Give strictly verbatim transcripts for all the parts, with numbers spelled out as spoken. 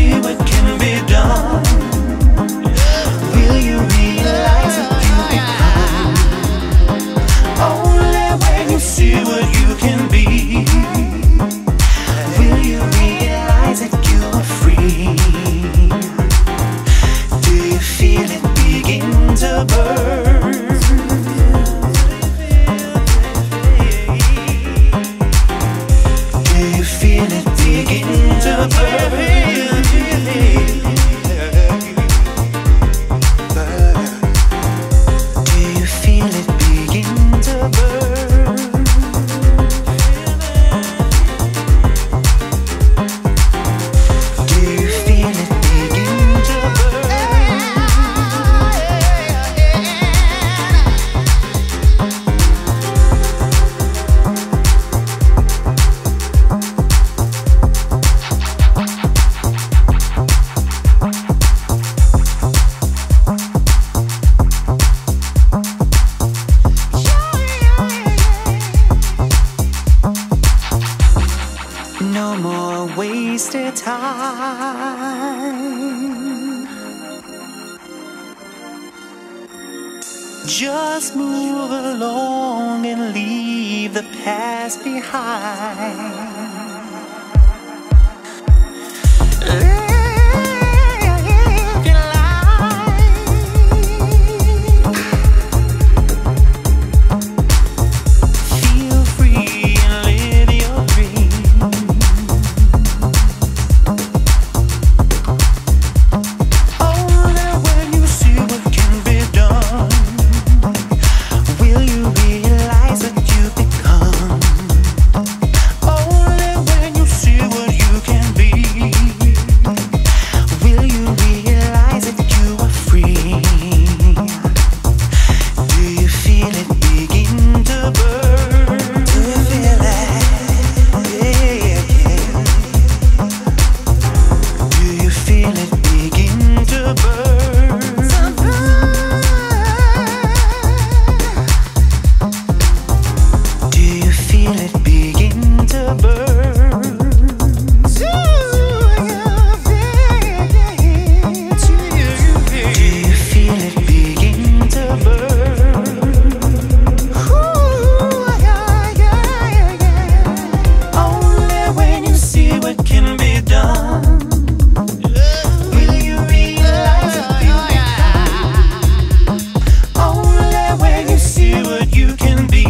see what can be done? Will you realize what you become? Only when you see what you can be, will you realize that you are free. Do you feel it begin to burn? Do you feel it begin to burn? Do you feel it begin to burn? Do you feel it begin to burn? No more wasted time. Just move along and leave the past behind. Live your life. Feel free and live your dream. Only when you see what can be done, will you realize what you become. Only when you see what you can be, will you realize that you are free. Do you feel it begin to burn? Do you feel it? Yeah, yeah. Do you feel it begin to burn? Do you feel it begin to burn? Do you feel it begin to burn? Only when you see what can be done, will you realize what you become. Only when you see what you can be,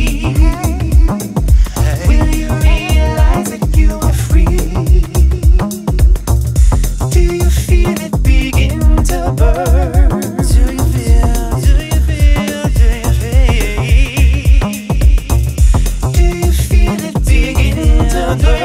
will you realize that you are free. Do you feel it begin to burn? Do you feel, do you feel, do you feel? Do you feel it begin to burn?